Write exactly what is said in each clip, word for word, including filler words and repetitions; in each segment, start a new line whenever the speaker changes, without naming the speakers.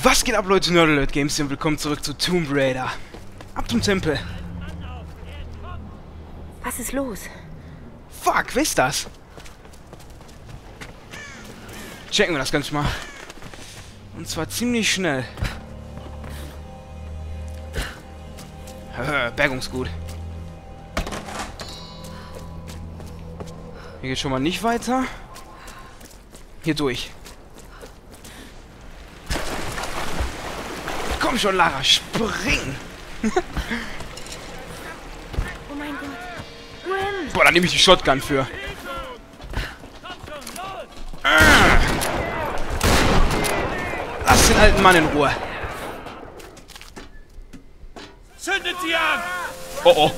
Was geht ab, Leute? Nerd Alert Games hier und willkommen zurück zu Tomb Raider. Ab zum Tempel.
Was ist los?
Fuck, wer ist das? Checken wir das Ganze mal. Und zwar ziemlich schnell. Bergungsgut. Hier geht schon mal nicht weiter. Hier durch. Komm schon, Lara, spring!
Oh mein Gott. Gwen!
Boah, da nehme ich die Shotgun für. Ah. Lass den alten Mann in Ruhe.
Zündet sie an!
Oh oh.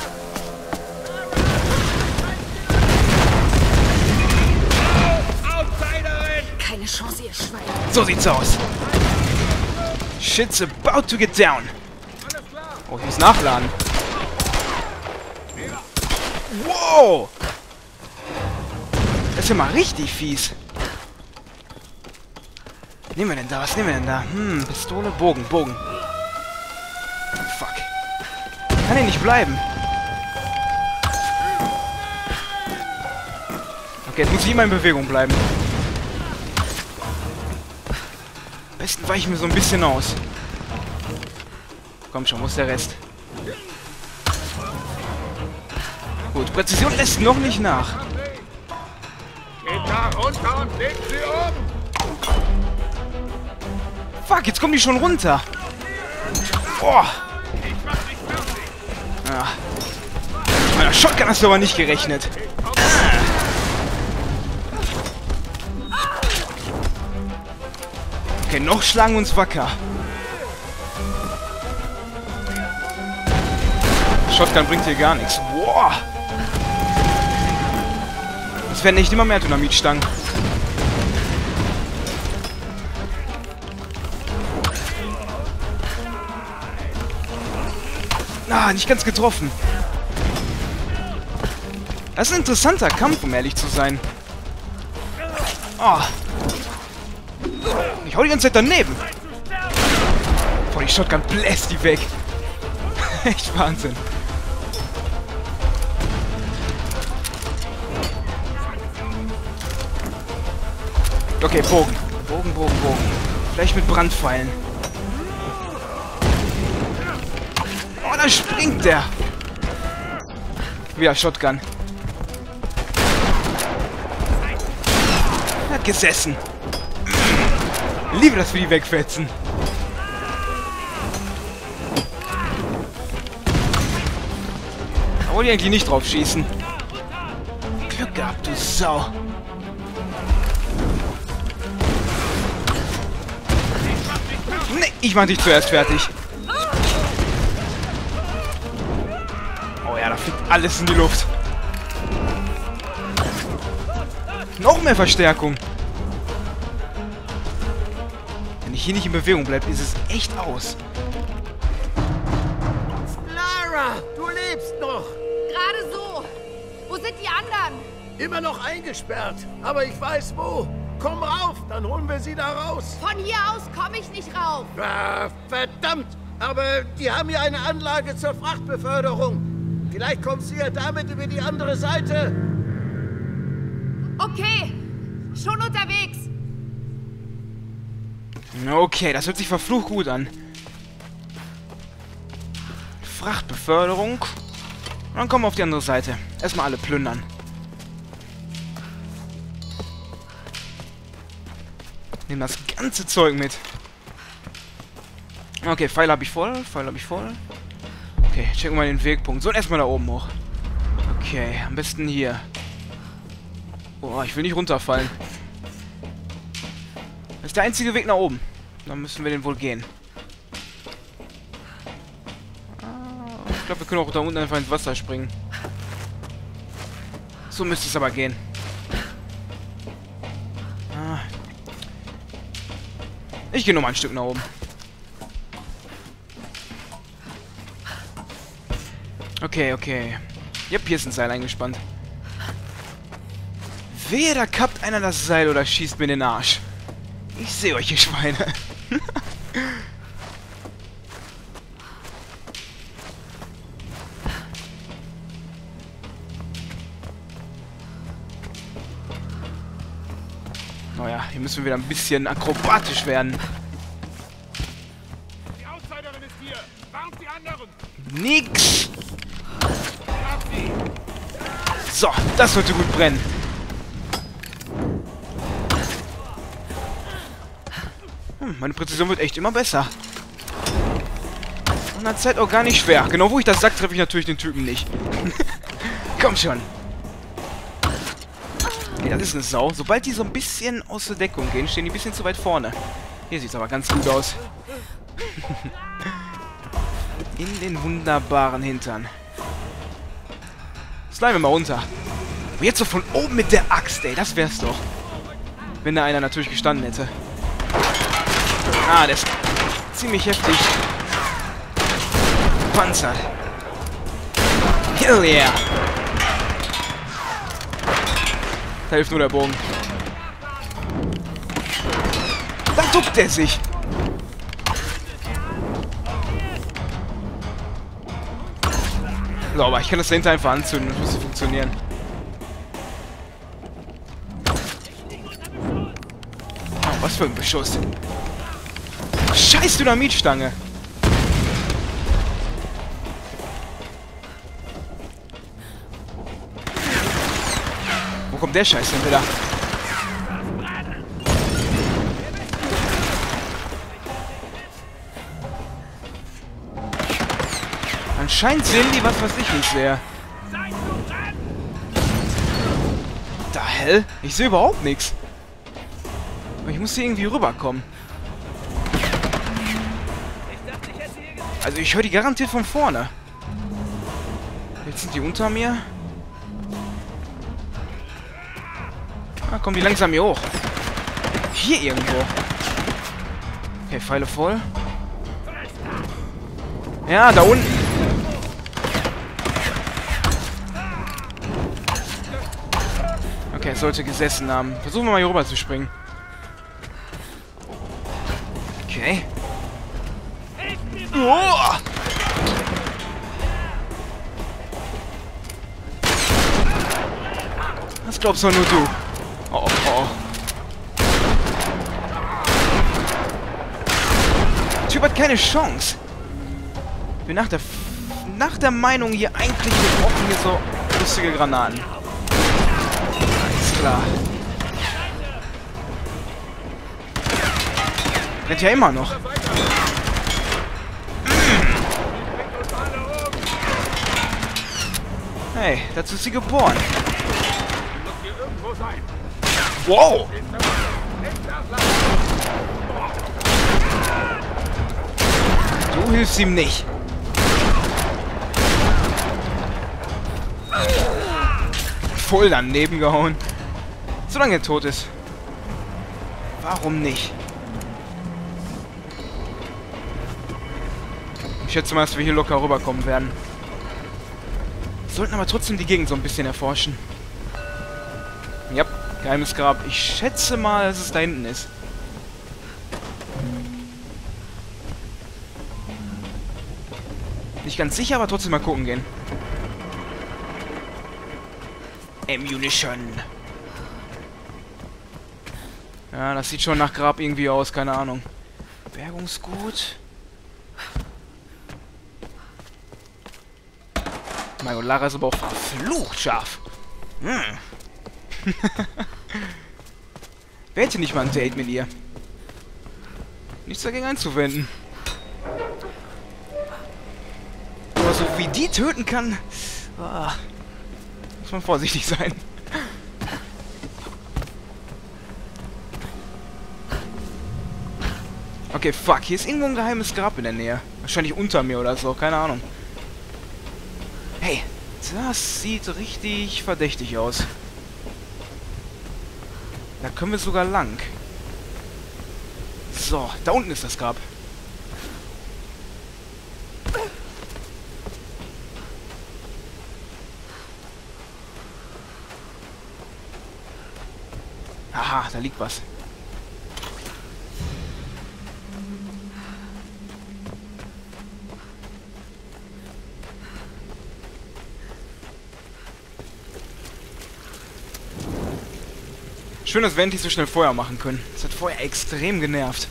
Outsiderin!
Keine Chance, ihr Schwein.
So sieht's aus. Shit's about to get down. Oh, ich muss nachladen. Wow! Das ist ja mal richtig fies. Was nehmen wir denn da? Was nehmen wir denn da? Hm, Pistole, Bogen, Bogen. Fuck. Kann hier nicht bleiben. Okay, jetzt muss ich immer in Bewegung bleiben. Am besten weiche ich mir so ein bisschen aus. Komm schon, wo ist der Rest? Gut, Präzision lässt noch nicht nach.
Geht da runter und legt sie um!
Fuck, jetzt kommen die schon runter. Boah. Ja. Mit meiner Shotgun hast du aber nicht gerechnet. Okay, noch schlagen uns wacker. Shotgun bringt hier gar nichts. Boah. Das werden echt immer mehr Dynamitstangen. Ah, nicht ganz getroffen. Das ist ein interessanter Kampf, um ehrlich zu sein. Oh. Ich hau die ganze Zeit daneben. Boah, die Shotgun bläst die weg. Echt Wahnsinn. Okay, Bogen. Bogen, Bogen, Bogen. Vielleicht mit Brandpfeilen. Oh, da springt der. Wieder Shotgun. Er hat gesessen. Liebe, dass wir die wegfetzen. Da wollte ich eigentlich nicht drauf schießen. Glück gehabt, du Sau. Nee, ich mach dich zuerst fertig. Oh ja, da fliegt alles in die Luft. Noch mehr Verstärkung. Wenn ich hier nicht in Bewegung bleibe, ist es echt aus.
Lara, du lebst noch.
Gerade so. Wo sind die anderen?
Immer noch eingesperrt. Aber ich weiß wo. Komm rauf, dann holen wir sie da raus.
Von hier aus komme ich nicht rauf.
Ah, verdammt. Aber die haben hier eine Anlage zur Frachtbeförderung. Vielleicht kommst du ja damit über die andere Seite.
Okay. Schon unterwegs.
Okay, das hört sich verflucht gut an. Frachtbeförderung. Und dann kommen wir auf die andere Seite. Erstmal alle plündern. Nehmen das ganze Zeug mit. Okay, Pfeil habe ich voll. Pfeil habe ich voll. Okay, checken wir mal den Wegpunkt. So, erstmal da oben hoch. Okay, am besten hier. Oh, ich will nicht runterfallen. Das ist der einzige Weg nach oben. Dann müssen wir den wohl gehen. Ich glaube, wir können auch da unten einfach ins Wasser springen. So müsste es aber gehen. Ich gehe noch mal ein Stück nach oben. Okay, okay. Yep, hier ist ein Seil eingespannt. Wehe, da kappt einer das Seil oder schießt mir in den Arsch. Ich sehe euch, ihr Schweine. Hier müssen wir wieder ein bisschen akrobatisch werden.
Die Outsiderin ist hier. Warnt die anderen.
Nix! So, das sollte gut brennen. Hm, meine Präzision wird echt immer besser. Und an Zeit auch gar nicht schwer. Genau wo ich das sag, treffe ich natürlich den Typen nicht. Komm schon. Ey, das ist eine Sau. Sobald die so ein bisschen aus der Deckung gehen, stehen die ein bisschen zu weit vorne. Hier sieht es aber ganz gut aus. In den wunderbaren Hintern. Slime wir mal runter. Aber jetzt so von oben mit der Axt, ey. Das wär's doch. Wenn da einer natürlich gestanden hätte. Ah, der ist ziemlich heftig. Panzert. Hell yeah. Da hilft nur der Bogen. Da duckt er sich. So, aber ich kann das dahinter einfach anzünden. Das müsste funktionieren. Oh, was für ein Beschuss. Scheiß Dynamitstange. Wo kommt der Scheiß denn wieder? Anscheinend sehen die was, was ich nicht sehe. Da hell? Ich sehe überhaupt nichts. Aber ich muss hier irgendwie rüberkommen. Also ich höre die garantiert von vorne. Jetzt sind die unter mir. Ah, kommen die langsam hier hoch. Hier irgendwo. Okay, Pfeile voll. Ja, da unten. Okay, es sollte gesessen haben. Versuchen wir mal hier rüber zu springen. Okay. Oh! Das glaubst doch nur du. Oh, oh. Der Typ hat keine Chance. Ich bin nach der, F nach der Meinung, hier eigentlich wir brauchen hier so lustige Granaten. Alles klar. Rennt ja immer noch. Hey, dazu ist sie geboren. Wow! Du hilfst ihm nicht. Voll daneben gehauen. Solange er tot ist. Warum nicht? Ich schätze mal, dass wir hier locker rüberkommen werden. Sollten aber trotzdem die Gegend so ein bisschen erforschen. Ja, geheimes Grab. Ich schätze mal, dass es da hinten ist. Nicht ganz sicher, aber trotzdem mal gucken gehen. Ammunition. Ja, das sieht schon nach Grab irgendwie aus, keine Ahnung. Bergungsgut. Mein Gott, Lara ist aber auch verflucht scharf. Hm. Wer hätte nicht mal ein Date mit ihr? Nichts dagegen einzuwenden. Aber so wie die töten kann, ah, muss man vorsichtig sein. Okay, fuck, hier ist irgendwo ein geheimes Grab in der Nähe. Wahrscheinlich unter mir oder so, keine Ahnung. Hey, das sieht richtig verdächtig aus. Da können wir sogar lang. So, da unten ist das Grab. Aha, da liegt was. Schön, dass wir endlich so schnell Feuer machen können. Das hat vorher extrem genervt.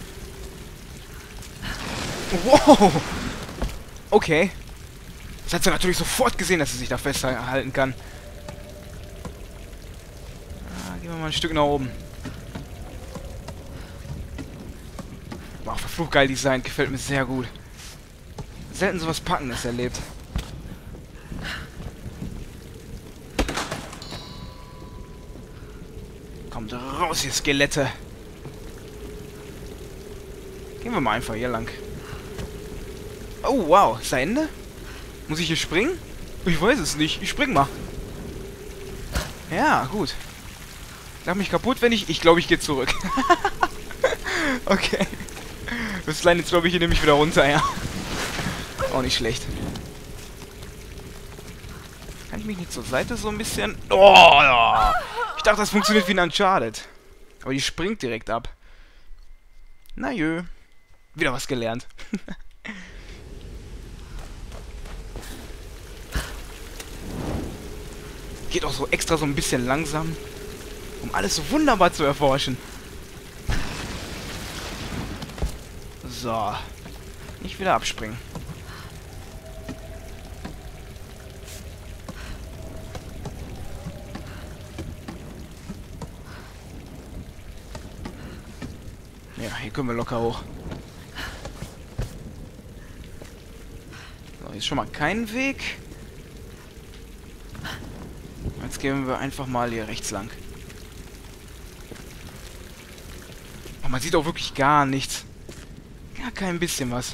Wow! Okay. Das hat sie natürlich sofort gesehen, dass sie sich da festhalten kann. Ah, gehen wir mal ein Stück nach oben. Wow, verflucht geil Design. Gefällt mir sehr gut. Selten sowas Packendes erlebt. Kommt raus, ihr Skelette. Gehen wir mal einfach hier lang. Oh, wow. Ist da Ende? Muss ich hier springen? Ich weiß es nicht. Ich spring mal. Ja, gut. Mach mich kaputt, wenn ich... Ich glaube, ich gehe zurück. Okay. Das Kleine jetzt, glaube ich, hier nehme ich wieder runter, ja. Auch nicht schlecht. Kann ich mich nicht zur Seite so ein bisschen... Oh, ja. Ich dachte, das funktioniert wie ein Uncharted. Aber die springt direkt ab. Na jö. Wieder was gelernt. Geht auch so extra so ein bisschen langsam, um alles so wunderbar zu erforschen. So. Nicht wieder abspringen. Ja, hier können wir locker hoch. So, hier ist schon mal kein Weg. Jetzt gehen wir einfach mal hier rechts lang. Oh, man sieht auch wirklich gar nichts. Gar kein bisschen was.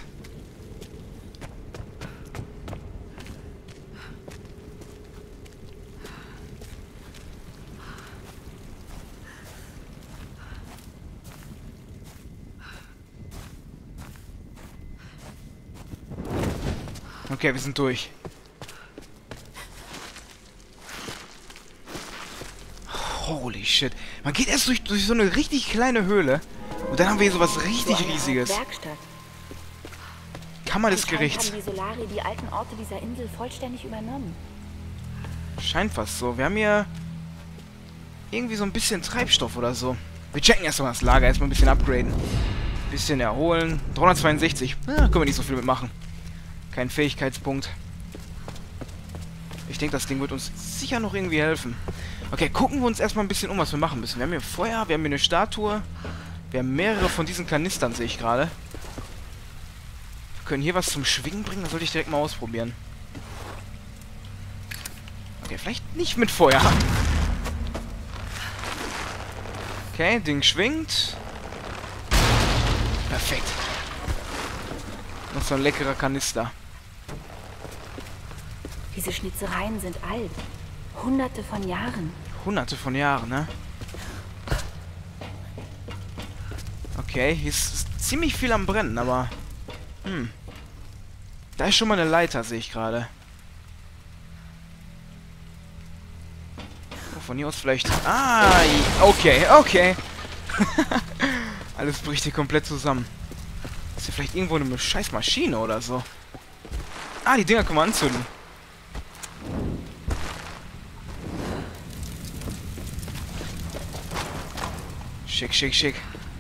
Okay, wir sind durch. Holy shit. Man geht erst durch, durch so eine richtig kleine Höhle. Und dann haben wir hier sowas richtig
so
Riesiges.
Werkstatt.
Kammer des Gerichts.
Haben die Solari die alten Orte dieser Insel vollständig übernommen?
Scheint fast so. Wir haben hier irgendwie so ein bisschen Treibstoff oder so. Wir checken erstmal das Lager. Erstmal ein bisschen upgraden. Bisschen erholen. dreihundertzweiundsechzig. Ja, können wir nicht so viel mitmachen. Kein Fähigkeitspunkt. Ich denke, das Ding wird uns sicher noch irgendwie helfen. Okay, gucken wir uns erstmal ein bisschen um, was wir machen müssen. Wir haben hier Feuer, wir haben hier eine Statue. Wir haben mehrere von diesen Kanistern, sehe ich gerade. Wir können hier was zum Schwingen bringen, das sollte ich direkt mal ausprobieren. Okay, vielleicht nicht mit Feuer. Okay, Ding schwingt. Perfekt. Noch so ein leckerer Kanister.
Diese Schnitzereien sind alt. Hunderte von Jahren.
Hunderte von Jahren, ne? Okay, hier ist, ist ziemlich viel am Brennen, aber... Hm. Da ist schon mal eine Leiter, sehe ich gerade. Oh, von hier aus vielleicht... Ah, okay, okay. Alles bricht hier komplett zusammen. Ist hier vielleicht irgendwo eine scheiß Maschine oder so? Ah, die Dinger können wir anzünden. Schick, schick, schick.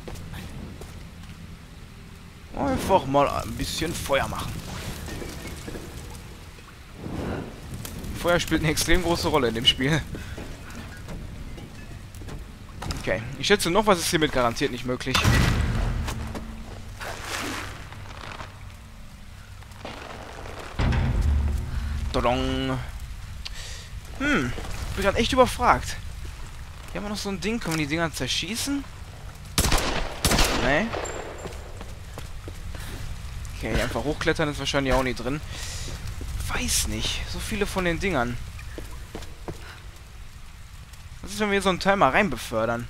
Einfach mal ein bisschen Feuer machen. Feuer spielt eine extrem große Rolle in dem Spiel. Okay, ich schätze, noch was ist hiermit garantiert nicht möglich. Tadong. Hm, ich bin gerade echt überfragt. Hier haben wir noch so ein Ding. Können wir die Dinger zerschießen? Nee. Okay, einfach hochklettern ist wahrscheinlich auch nicht drin. Weiß nicht. So viele von den Dingern. Was ist, wenn wir hier so einen Teil mal rein befördern?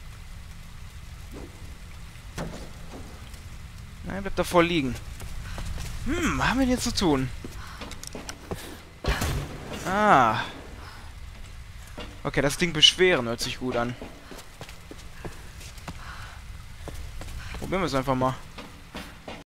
Nein, bleibt davor liegen. Hm, was haben wir denn jetzt zu tun? Ah. Okay, das Ding beschweren hört sich gut an. Probieren wir es einfach mal.